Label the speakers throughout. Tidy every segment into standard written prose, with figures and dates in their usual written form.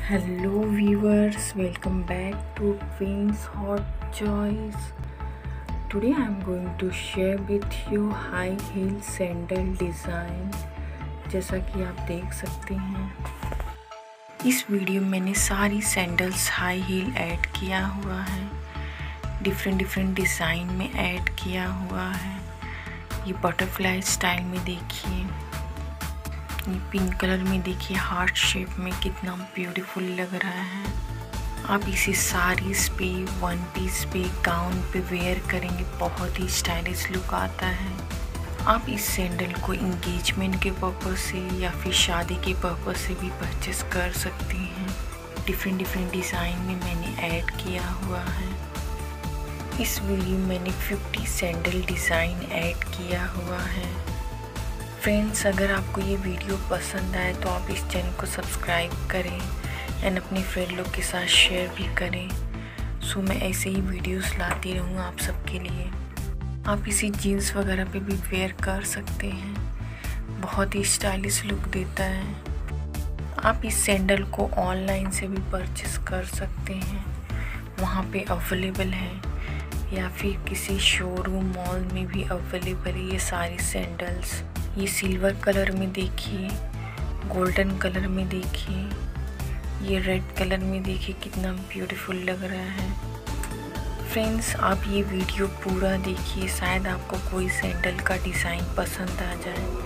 Speaker 1: Hello viewers, welcome back to Twins Hot Choice. Today I am going to share with you high heel sandal design. जैसा कि आप देख सकते हैं इस वीडियो में मैंने सारी सैंडल्स हाई हील ऐड किया हुआ है, डिफरेंट डिज़ाइन में ऐड किया हुआ है। ये बटरफ्लाई स्टाइल में देखिए, ये पिंक कलर में देखिए, हार्ट शेप में कितना ब्यूटीफुल लग रहा है। आप इसे साड़ीज़ पे, वन पीस पे, गाउन पे वेयर करेंगे, बहुत ही स्टाइलिश लुक आता है। आप इस सैंडल को इंगेजमेंट के पर्पज़ से या फिर शादी के पर्पज़ से भी परचेस कर सकती हैं। डिफरेंट डिज़ाइन में मैंने ऐड किया हुआ है। इस वीडियो में मैंने 50 सैंडल डिज़ाइन ऐड किया हुआ है। फ्रेंड्स, अगर आपको ये वीडियो पसंद आए तो आप इस चैनल को सब्सक्राइब करें एंड अपने फ्रेंड लोग के साथ शेयर भी करें। सो मैं ऐसे ही वीडियोस लाती रहूँ आप सबके लिए। आप इसी जीन्स वगैरह पे भी वेयर कर सकते हैं, बहुत ही स्टाइलिश लुक देता है। आप इस सैंडल को ऑनलाइन से भी परचेस कर सकते हैं, वहाँ पे अवेलेबल है, या फिर किसी शोरूम मॉल में भी अवेलेबल है ये सारी सैंडल्स। ये सिल्वर कलर में देखिए, गोल्डन कलर में देखिए, ये रेड कलर में देखिए, कितना ब्यूटीफुल लग रहा है। फ्रेंड्स, आप ये वीडियो पूरा देखिए, शायद आपको कोई सैंडल का डिज़ाइन पसंद आ जाए।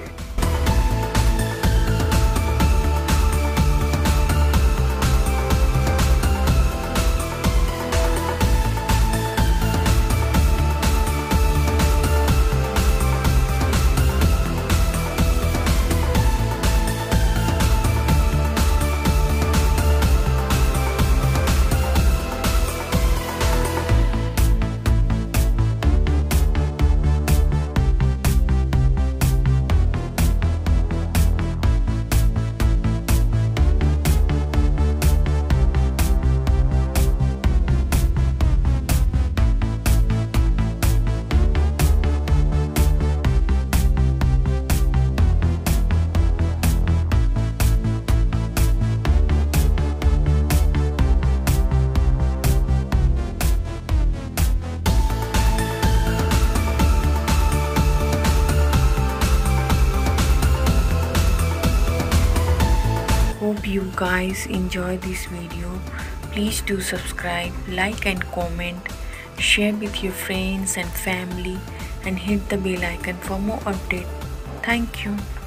Speaker 1: Hope you guys enjoy this video. Please do subscribe, like and comment, share with your friends and family, and hit the bell icon for more updates. Thank you.